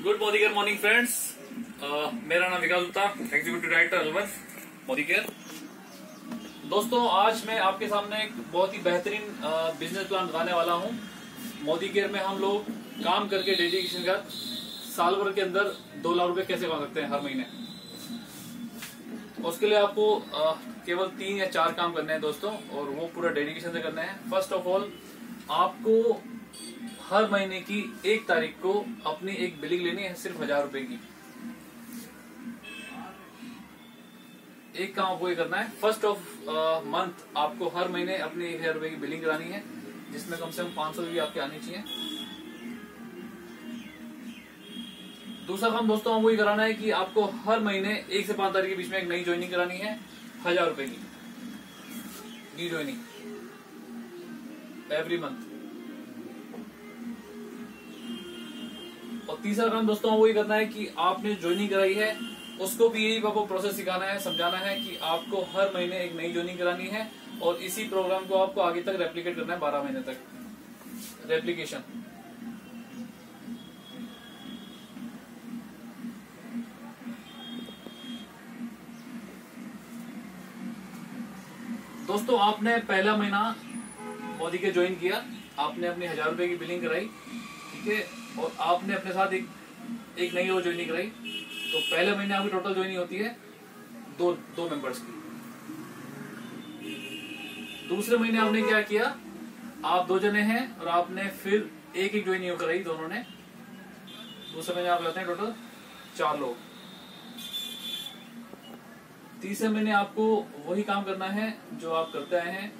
Good Modi care morning friends. मेरा नाम Vikas Gupta, executive director Alwar Modi care. दोस्तों, आज मैं आपके सामने एक बहुत ही बेहतरीन बिजनेस प्लान बताने वाला हूं। मोदी केयर में हम लोग काम करके डेडिकेशन का साल भर के अंदर 2 लाख रुपए कैसे कमा सकते हैं हर महीने। उसके लिए आपको केवल 3 या 4 काम करने हैं दोस्तों, और वो पूरा डेडिकेशन से करना है। फर्स्ट ऑफ ऑल, आपको हर महीने की 1 तारीख को अपनी एक बिलिंग लेनी है, सिर्फ 1000 रुपए की। एक काम आपको ये करना है, फर्स्ट ऑफ मंथ आपको हर महीने अपनी 1000 रुपए की बिलिंग करानी है, जिसमें कम से कम 500 भी आपकी आनी चाहिए। दूसरा काम दोस्तों हमको ये कराना है कि आपको हर महीने 1 से 5 तारीख के बीच में एक नई ज्वाइनिंग करानी है, 1000 रुपए की न्यू ज्वाइनिंग एवरी मंथ। और तीसरा काम दोस्तों वो ये करना है कि आपने ज्वाइनिंग कराई है उसको भी यही आपको प्रोसेस सिखाना है, समझाना है कि आपको हर महीने एक नई ज्वाइनिंग करानी है, और इसी प्रोग्राम को आपको आगे तक रेप्लिकेट करना है 12 महीने तक रेप्लिकेशन। दोस्तों, आपने पहला महीना मोदी के ज्वाइन किया, आपने अपनी 1000 रुपए की बिलिंग कराई, ठीक है, और आपने अपने साथ एक नई और ज्वाइनिंग कराई। तो पहले महीने आपकी टोटल ज्वाइनिंग होती है दो मेंबर्स की। दूसरे महीने आपने क्या किया, आप 2 जने हैं और आपने फिर एक ज्वाइनिंग कराई दोनों ने। दूसरे महीने आप रहते हैं टोटल 4 लोग। तीसरे महीने आपको वही काम करना है जो आप करते आए हैं।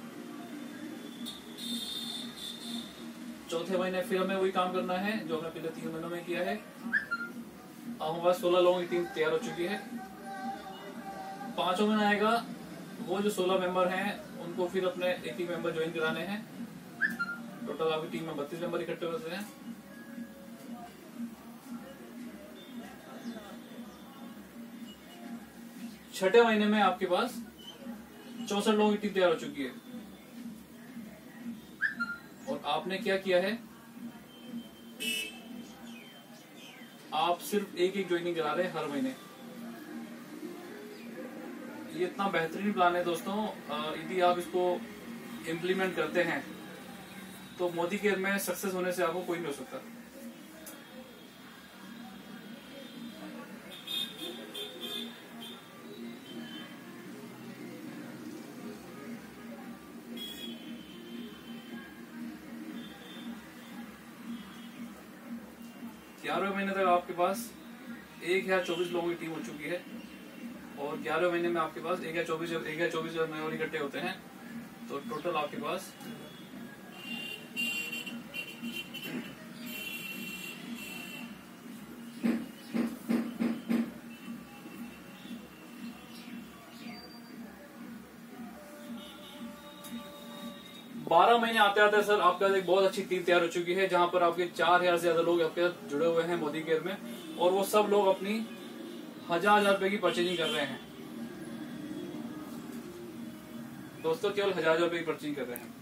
चौथे महीने फिर हमें वही काम करना है जो हमने पिछले 3 महीनों में किया है। अब हमारे 16 लोगों की टीम तैयार हो चुकी है। 5वां महीना आएगा, वो जो 16 मेंबर हैं उनको फिर अपने एक ही मेंबर ज्वाइन कराने हैं। टोटल आपकी टीम में 32 मेंबर इकट्ठे होते हैं। छठे महीने में आपके पास 64 लोगों की टीम तैयार हो चुकी है, और आपने क्या किया है, आप सिर्फ एक ज्वाइनिंग करा रहे हैं हर महीने। ये इतना बेहतरीन प्लान है दोस्तों, यदि आप इसको इम्प्लीमेंट करते हैं तो मोदी केयर में सक्सेस होने से आपको कोई नहीं हो सकता। ग्यारहवें महीने तक आपके पास 1024 लोगों की टीम हो चुकी है, और 11वें महीने में आपके पास 1024 मेंबर इकट्ठे होते हैं। तो टोटल आपके पास 12 महीने आते आते सर आपके पास एक बहुत अच्छी टीम तैयार हो चुकी है, जहां पर आपके 4000 से ज्यादा लोग आपके साथ जुड़े हुए हैं मोदी केयर में, और वो सब लोग अपनी 1000 रुपए की परचेजिंग कर रहे हैं दोस्तों, केवल 1000 रुपए की परचेजिंग कर रहे हैं।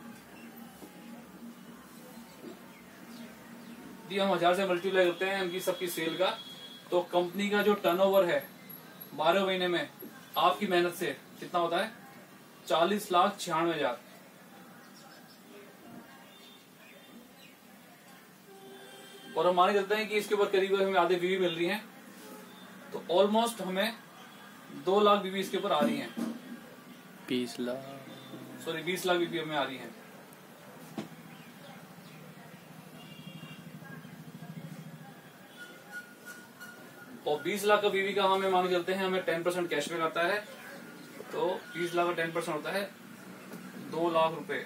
यदि हम 1000 से मल्टीप्लाई करते हैं उनकी सबकी सेल का, तो कंपनी का जो टर्नओवर है 12 महीने में आपकी मेहनत से कितना होता है, 40,96,000। और हम मान करते हैं कि इसके ऊपर करीब हमें आधे बीवी मिल रही हैं, तो ऑलमोस्ट हमें 2 लाख बीवी इसके ऊपर आ रही हैं। 20 लाख बीवी हमें आ रही हैं। और 20 लाख का बीवी का हमें मान चलते हैं हमें 10% कैशबैक आता है, तो 20 लाख का 10% होता है 2 लाख रुपए।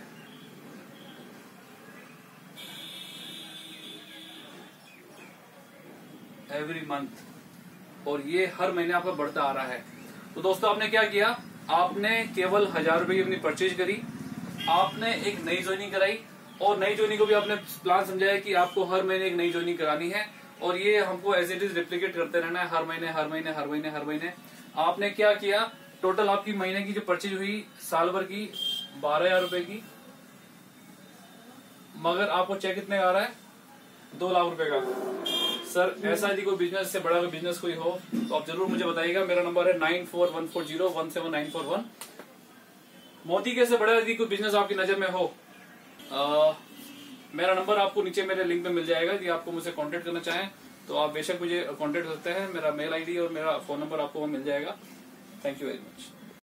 एवरी मंथ, और ये हर महीने आपका बढ़ता आ रहा है। तो दोस्तों, आपने क्या किया, आपने केवल 1000 रुपए की अपनी परचेज करी, आपने एक नई ज्वाइनिंग कराई, और नई ज्वाइनिंग को भी आपने प्लान समझाया कि आपको हर महीने एक नई ज्वाइनिंग करानी है, और ये हमको एज इट इज रिप्लिकेट करते रहना है हर महीने हर महीने हर महीने हर महीने। आपने क्या किया, टोटल आपकी महीने की जो परचेज हुई साल भर की 12,000 रुपए की, मगर आपको चेक कितने का आ रहा है, 2 लाख रुपए का। सर ऐसा यदि कोई बिजनेस से बड़ा कोई बिजनेस कोई हो तो आप जरूर मुझे बताइएगा। मेरा नंबर है 9414017941। मोदी के से बड़ा यदि कोई बिजनेस आपकी नजर में हो, मेरा नंबर आपको नीचे मेरे लिंक में मिल जाएगा। यदि आपको मुझसे कांटेक्ट करना चाहें तो आप बेशक मुझे कांटेक्ट करते हैं। मेरा मेल आईडी और मेरा फोन नंबर आपको मिल जाएगा। Thank you very much.